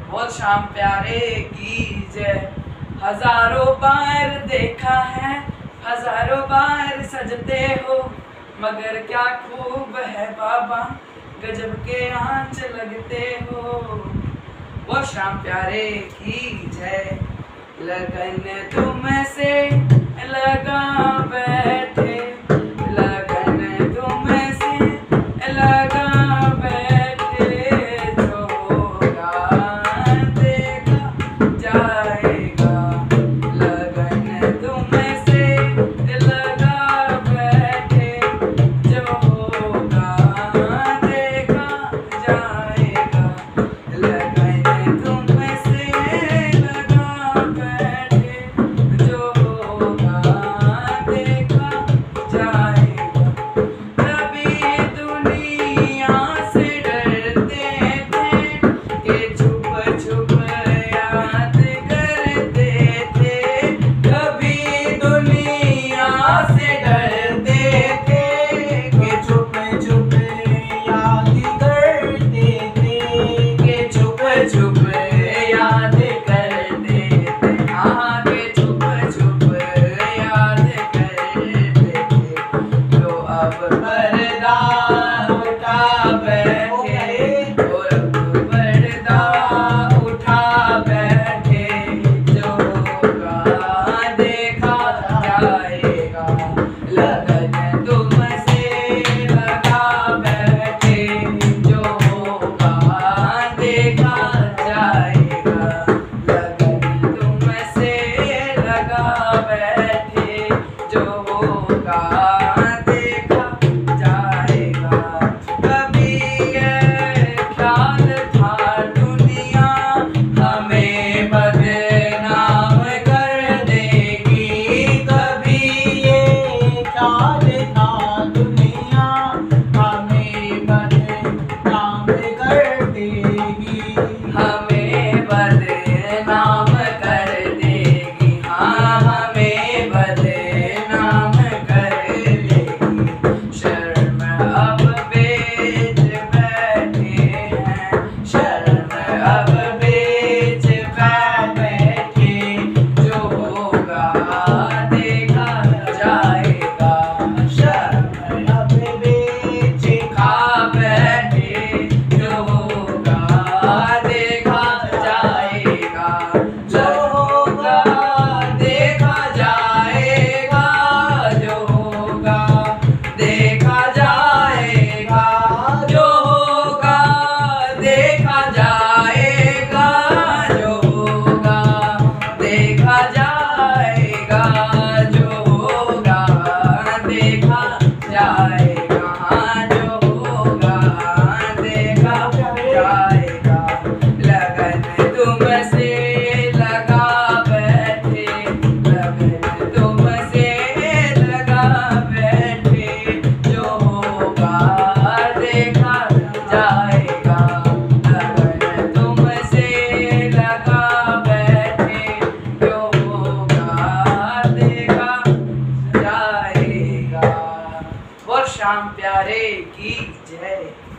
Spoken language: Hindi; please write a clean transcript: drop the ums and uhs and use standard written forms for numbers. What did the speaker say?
वो शाम प्यारे की जय। हजारों बार देखा है, हजारों बार सजते हो, मगर क्या खूब है बाबा, गजब के आंच लगते हो। वो शाम प्यारे की जय। लगन तुमसे लगा बैठे, लगन तुमसे लगा बैठे, जो होगा देखा जाएगा। लगन तुमसे लगा बैठे, जो होगा देखा जाएगा। लगन तुमसे लगा बैठे, जो होगा देखा जाएगा। कभी दुनिया से डरते थे कि छुप छुप याद करते थे। कभी दुनिया से डरते थे कि छुप छुप याद करते थे, कि छुप छुप याद करते थे। हाँ, कि छुप छुप याद करते थे। तो अब पर्दा उठा बैठे, और अब पर्दा उठा बैठे, जो होगा देखा जाएगा। लगन तुमसे लगा बैठे, जो होगा देखा जाएगा। लगन तुमसे लगा बैठे, जो होगा देखा जाएगा। कभी ये ख्याल था दुनिया हमें बदनाम कर देगी। कभी ये ख्याल था दुनिया हमें बदनाम कर देगी, हमें बदनाम कर देगी। हाँ, हमें बदनाम कर देगी। शर्म अब बेच बैठे हैं, शर्म अब बेच बैठे, जो होगा देखा जाएगा। शर्म अब बेच खा बैठे, जो होगा देखा जाएगा। जो होगा देखा जाएगा, जो होगा देखा जाएगा। जो होगा देखा जाएगा, जो होगा देखा जाएगा। जो होगा देखा जाएगा। हाँ, जो होगा देखा जाएगा। लगन तुमसे लगा बैठे, लगन तुमसे लगा बैठे, जो होगा देखा जाएगा। लगन तुमसे लगा बैठे, जो होगा देखा जाएगा। वो शाम प्यारे की जय।